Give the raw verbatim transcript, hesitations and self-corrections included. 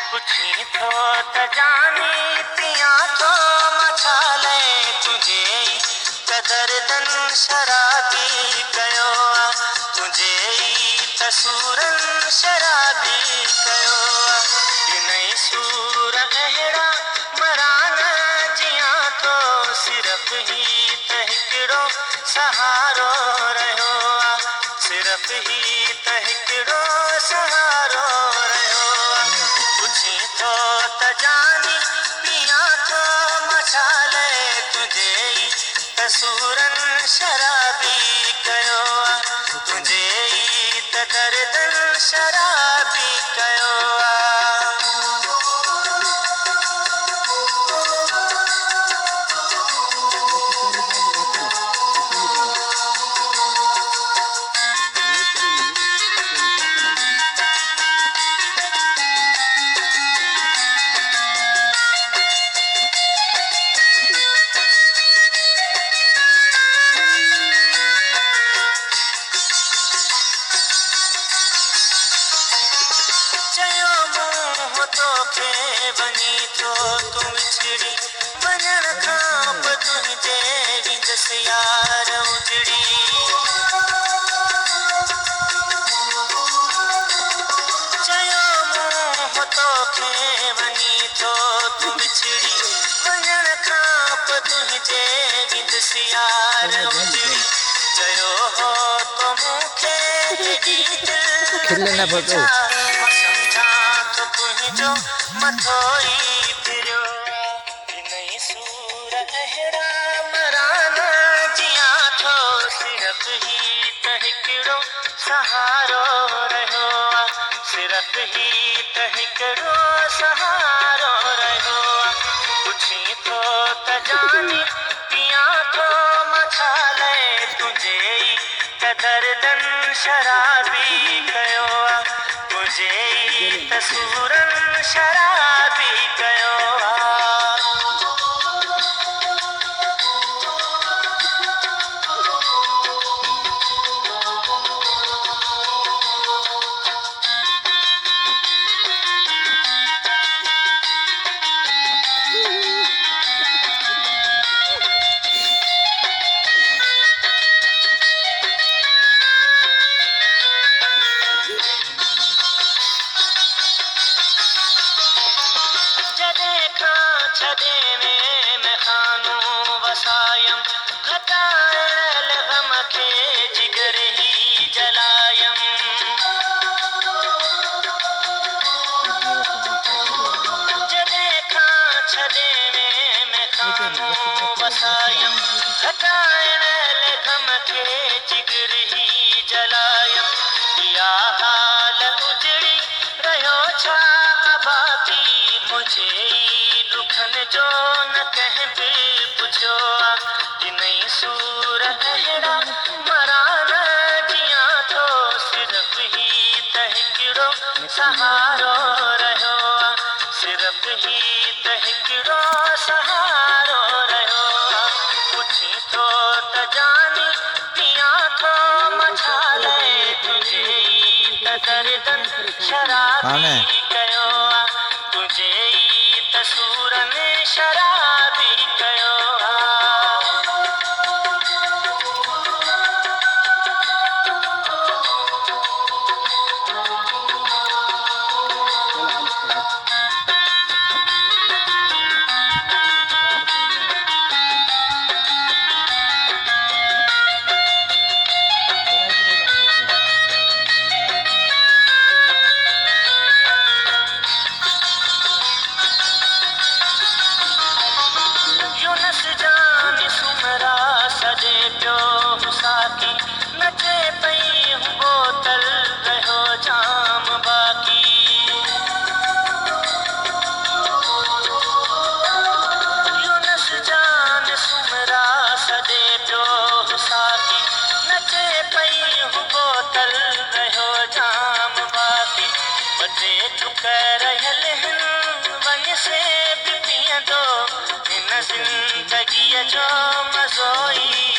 पुछी थो त जानी पिया थो मछाले तुझे कदरदन शराबी कयो तुझे तसूरन शराबी कयो इनई सूर अहिड़ा मराना जिया तो सिर्फ ही त हिकिड़ो सहारो रहियो सिर्फ ही त हिकिड़ो सहारो रहियो पुछी थो त जानी पिया थो मछाले तुझे तसूरन शराबी कयो तुझे त दर्दन शराबी कयो तोखे वञी थो तूं विछड़ी वञण खां पोइ तुंहिंजे वेंदसि यार उजड़ी चयो मूं तोखे वञी थो तूं विछड़ी वञण खां पोइ तुंहिंजे वेंदसि यार उजड़ी चयो हो तो मूंखे हेॾी दिलि तुंहिंजो मथो ई फिरियो इनई सूर अहिड़ा मराना जिया थो सिर्फ ही त हिकिड़ो सहारो रहियो सिर्फ ही त हिकिड़ो सहारो रहियो पुछी थो त जानी पिया थो मछाले तुंहिंजे त दर्दन शराबी कयो तुझे तसूरन शराबी कयो छदे में मैं खानू वसायम घटायल गम के जिगर ही जलायम जदे खां छदे में मैं खानू वसायम घटायल गम के जिगर ही जलायम या हाल उजड़ी रहियो छा बाकी मुझे दुखन जो न कह भी पुछो इनई सूर अहिड़ा मराना जिया थो सिर्फ ही त हिकिड़ो सहारो रहियो सिर्फ ही त हिकिड़ो सहारो रहियो पुछी थो त जानी पिया थो मछाले तुझे त दर्दन शराबी कयो तुझे तसूरन शराबी कयो नचे पई हूं बोतल रहियो जाम बाकी यूनस जान सुमरा सॼे पियो साथी नचे पई हूं बोतल रहियो जाम बाकी बचे ठुक रहियल हिन वञ से बि पीअंदो हिन ज़िंदगीअ जो मज़ो ई